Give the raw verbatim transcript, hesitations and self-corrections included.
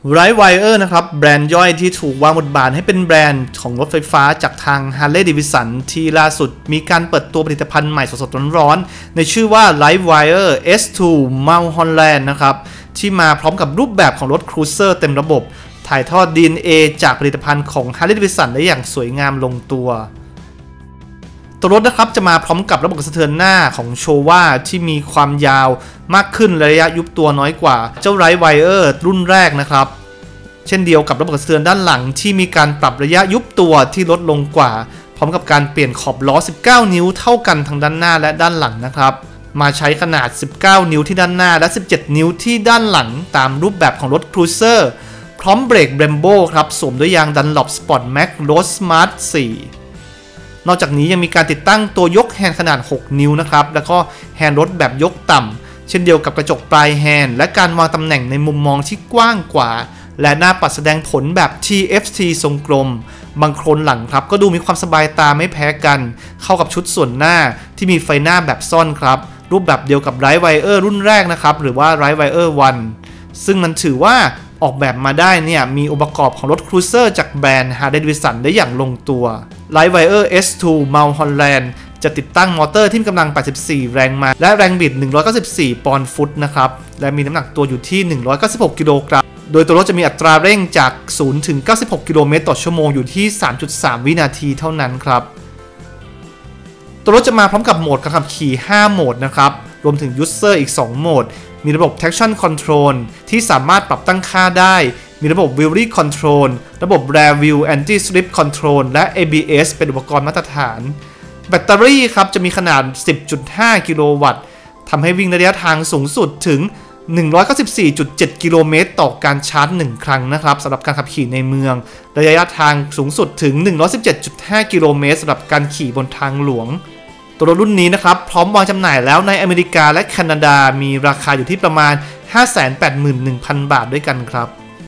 Livewire นะครับแบรนด์ย่อยที่ถูกวางบทบาทให้เป็นแบรนด์ของรถไฟฟ้าจากทาง Harley Davidson ที่ล่าสุดมีการเปิดตัวผลิตภัณฑ์ใหม่สดๆร้อนๆในชื่อว่า Livewire เอส ทู Mulholland นะครับที่มาพร้อมกับรูปแบบของรถครูเซอร์เต็มระบบถ่ายทอด ดี เอ็น เอ จากผลิตภัณฑ์ของ Harley Davidson ได้อย่างสวยงามลงตัวตัวรถนะครับจะมาพร้อมกับระบบกระเทือนหน้าของโชว่าที่มีความยาวมากขึ้นและระยะยุบตัวน้อยกว่าเจ้า Livewire รุ่นแรกนะครับเช่นเดียวกับระบบกระเทือนด้านหลังที่มีการปรับระยะยุบตัวที่ลดลงกว่าพร้อมกับการเปลี่ยนขอบล้อสิบเก้านิ้วเท่ากันทั้งด้านหน้าและด้านหลังนะครับมาใช้ขนาดสิบเก้านิ้วที่ด้านหน้าและสิบเจ็ดนิ้วที่ด้านหลังตามรูปแบบของรถครูเซอร์พร้อมเบรก Brembo ครับสวมด้วยยาง Dunlop Sport Max Road Smart สี่นอกจากนี้ยังมีการติดตั้งตัวยกแฮนด์ขนาดหกนิ้วนะครับแล้วก็แฮนด์รถแบบยกต่ำเช่นเดียวกับกระจกปลายแฮนด์และการวางตำแหน่งในมุมมองที่กว้างกว่าและหน้าปัดแสดงผลแบบ ที เอฟ ที ทรงกลมบางโครนหลังครับก็ดูมีความสบายตาไม่แพ้กันเข้ากับชุดส่วนหน้าที่มีไฟหน้าแบบซ่อนครับรูปแบบเดียวกับ Livewire รุ่นแรกนะครับหรือว่า Livewire วัน ซึ่งมันถือว่าออกแบบมาได้เนี่ยมีองค์ประกอบของรถครูเซอร์จากแบรนด์ Harley Davidson ได้อย่างลงตัว Livewire เอส ทู Mulholland จะติดตั้งมอเตอร์ที่มีกำลังแปดสิบสี่แรงม้าและแรงบิดหนึ่งร้อยเก้าสิบสี่ปอนด์ฟุตนะครับและมีน้ำหนักตัวอยู่ที่หนึ่งร้อยเก้าสิบหกกิโลกรัมโดยตัวรถจะมีอัตราเร่งจากศูนย์ถึงเก้าสิบหกกิโลเมตรต่อชั่วโมงอยู่ที่ สามจุดสาม วินาทีเท่านั้นครับตัวรถจะมาพร้อมกับโหมดการขับขี่ห้าโหมดนะครับรวมถึง User อีกสองโหมดมีระบบ Traction Control ที่สามารถปรับตั้งค่าได้มีระบบ Wheelie Control ระบบ Rear View Anti-Slip Control และ เอ บี เอส เป็นอุปกรณ์มาตรฐานแบตเตอรี่ครับจะมีขนาด สิบจุดห้า กิโลวัตต์ทำให้วิ่งระยะทางสูงสุดถึง หนึ่งร้อยเก้าสิบสี่จุดเจ็ด กิโลเมตรต่อการชาร์จหนึ่งครั้งนะครับสำหรับการขับขี่ในเมืองระยะทางสูงสุดถึง หนึ่งร้อยสิบเจ็ดจุดห้า กิโลเมตรสำหรับการขี่บนทางหลวงตัวรถรุ่นนี้นะครับพร้อมวางจำหน่ายแล้วในอเมริกาและแคนาดามีราคาอยู่ที่ประมาณ ห้าแสนแปดหมื่นหนึ่งพัน บาทด้วยกันครับ